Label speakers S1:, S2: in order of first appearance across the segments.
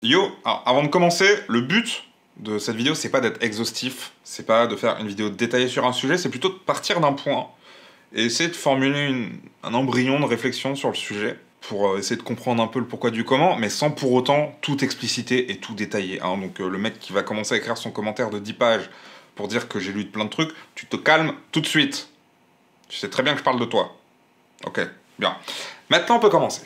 S1: Yo, alors, avant de commencer, le but de cette vidéo, c'est pas d'être exhaustif, c'est pas de faire une vidéo détaillée sur un sujet, c'est plutôt de partir d'un point et essayer de formuler un embryon de réflexion sur le sujet pour essayer de comprendre un peu le pourquoi du comment, mais sans pour autant tout expliciter et tout détailler. Hein. Donc le mec qui va commencer à écrire son commentaire de 10 pages pour dire que j'ai lu plein de trucs, tu te calmes tout de suite. Tu sais très bien que je parle de toi. Ok, bien. Maintenant on peut commencer.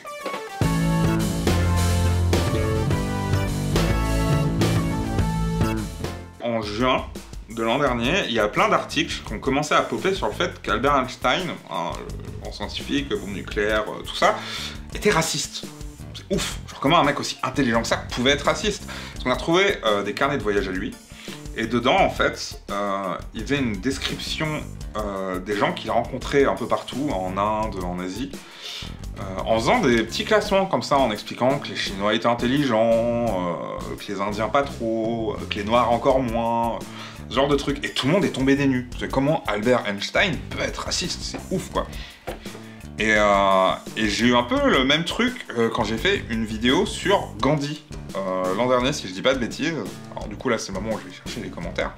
S1: En juin de l'an dernier, il y a plein d'articles qui ont commencé à popper sur le fait qu'Albert Einstein, un grand scientifique, bombe nucléaire, tout ça, était raciste. C'est ouf, genre comment un mec aussi intelligent que ça pouvait être raciste. Parce qu'on a retrouvé des carnets de voyage à lui, et dedans, en fait, il y avait une description des gens qu'il a rencontrés un peu partout, en Inde, en Asie, en faisant des petits classements comme ça, en expliquant que les Chinois étaient intelligents, que les Indiens pas trop, que les Noirs encore moins, ce genre de trucs. Et tout le monde est tombé des nues. C'est comment Albert Einstein peut être raciste, c'est ouf quoi. Et j'ai eu un peu le même truc quand j'ai fait une vidéo sur Gandhi, l'an dernier, si je dis pas de bêtises. Alors du coup là c'est le moment où je vais chercher les commentaires.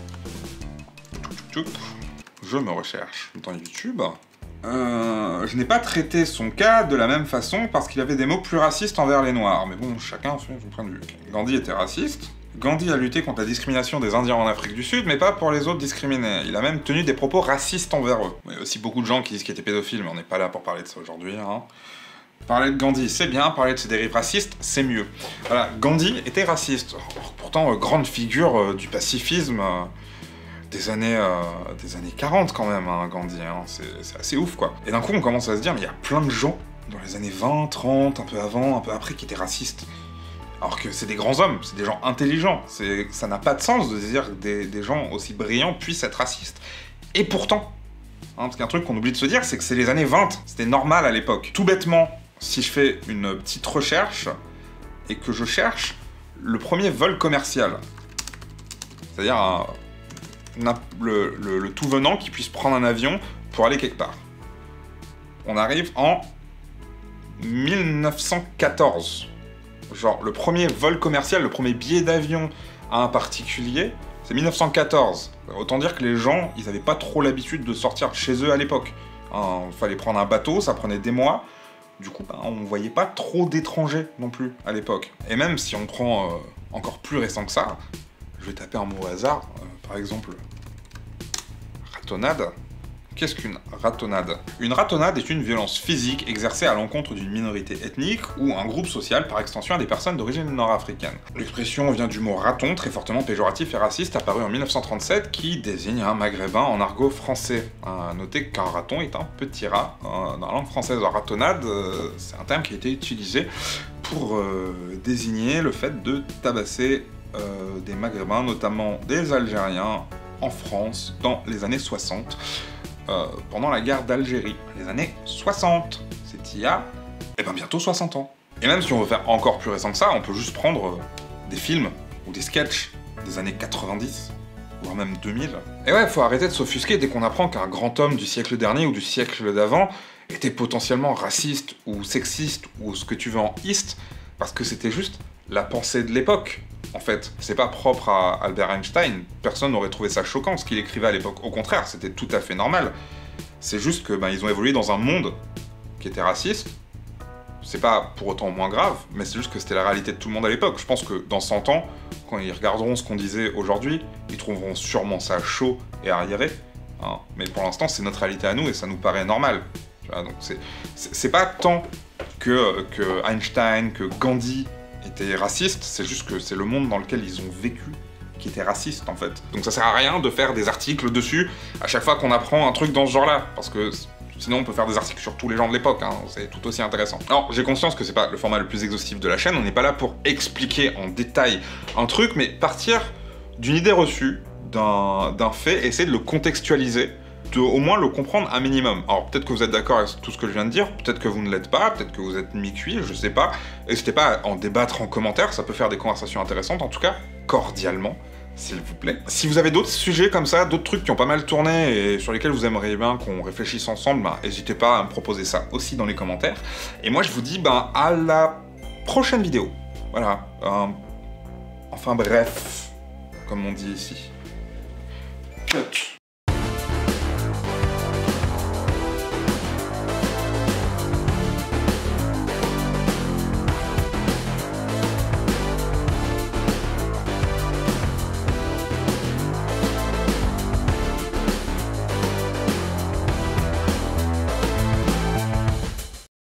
S1: Je me recherche dans YouTube. Je n'ai pas traité son cas de la même façon parce qu'il avait des mots plus racistes envers les Noirs. Mais bon, chacun a son point de vue. Gandhi était raciste. Gandhi a lutté contre la discrimination des Indiens en Afrique du Sud, mais pas pour les autres discriminés. Il a même tenu des propos racistes envers eux. Il y a aussi beaucoup de gens qui disent qu'il était pédophile, mais on n'est pas là pour parler de ça aujourd'hui. Hein. Parler de Gandhi, c'est bien. Parler de ses dérives racistes, c'est mieux. Voilà, Gandhi était raciste. Pourtant, grande figure du pacifisme... Des années 40 quand même, hein, Gandhi, hein. C'est assez ouf quoi. Et d'un coup on commence à se dire, mais il y a plein de gens dans les années 20, 30, un peu avant, un peu après, qui étaient racistes. Alors que c'est des grands hommes, c'est des gens intelligents, ça n'a pas de sens de dire que des gens aussi brillants puissent être racistes. Et pourtant, hein, parce qu'un truc qu'on oublie de se dire, c'est que c'est les années 20, c'était normal à l'époque. Tout bêtement, si je fais une petite recherche, et que je cherche le premier vol commercial, c'est-à-dire le tout venant qui puisse prendre un avion pour aller quelque part. On arrive en 1914. Genre, le premier vol commercial, le premier billet d'avion à un particulier, c'est 1914. Autant dire que les gens, ils n'avaient pas trop l'habitude de sortir de chez eux à l'époque. Il fallait prendre un bateau, ça prenait des mois. Du coup, on ne voyait pas trop d'étrangers non plus à l'époque. Et même si on prend encore plus récent que ça, je vais taper un mot au hasard, par exemple, ratonnade. Qu'est-ce qu'une ratonnade? Une ratonnade est une violence physique exercée à l'encontre d'une minorité ethnique ou un groupe social, par extension à des personnes d'origine nord-africaine. L'expression vient du mot raton, très fortement péjoratif et raciste, apparu en 1937, qui désigne un maghrébin en argot français. Notez qu'un raton est un petit rat. Dans la langue française, ratonnade, c'est un terme qui a été utilisé pour désigner le fait de tabasser des maghrébins, notamment des Algériens, en France, dans les années 60. Pendant la guerre d'Algérie, les années 60. C'est il y a, bientôt 60 ans. Et même si on veut faire encore plus récent que ça, on peut juste prendre des films ou des sketchs des années 90, voire même 2000. Et ouais, faut arrêter de s'offusquer dès qu'on apprend qu'un grand homme du siècle dernier ou du siècle d'avant était potentiellement raciste ou sexiste ou ce que tu veux en iste, parce que c'était juste la pensée de l'époque. En fait, c'est pas propre à Albert Einstein, personne n'aurait trouvé ça choquant ce qu'il écrivait à l'époque, au contraire, c'était tout à fait normal. C'est juste que ils ont évolué dans un monde qui était raciste, c'est pas pour autant moins grave, mais c'est juste que c'était la réalité de tout le monde à l'époque. Je pense que dans 100 ans, quand ils regarderont ce qu'on disait aujourd'hui, ils trouveront sûrement ça chaud et arriéré, hein. Mais pour l'instant, c'est notre réalité à nous et ça nous paraît normal. Tu vois, donc c'est pas tant que Einstein, que Gandhi était raciste, c'est juste que c'est le monde dans lequel ils ont vécu qui était raciste en fait. Donc ça sert à rien de faire des articles dessus à chaque fois qu'on apprend un truc dans ce genre-là, parce que sinon on peut faire des articles sur tous les gens de l'époque, hein, c'est tout aussi intéressant. Alors j'ai conscience que c'est pas le format le plus exhaustif de la chaîne, on n'est pas là pour expliquer en détail un truc, mais partir d'une idée reçue, d'un fait, essayer de le contextualiser, de au moins le comprendre un minimum. Alors peut-être que vous êtes d'accord avec tout ce que je viens de dire, peut-être que vous ne l'êtes pas, peut-être que vous êtes mi-cuit, je sais pas. N'hésitez pas à en débattre en commentaire, ça peut faire des conversations intéressantes, en tout cas, cordialement, s'il vous plaît. Si vous avez d'autres sujets comme ça, d'autres trucs qui ont pas mal tourné et sur lesquels vous aimeriez bien qu'on réfléchisse ensemble, n'hésitez pas à me proposer ça aussi dans les commentaires. Et moi je vous dis à la prochaine vidéo. Voilà. Enfin bref, comme on dit ici. Cut.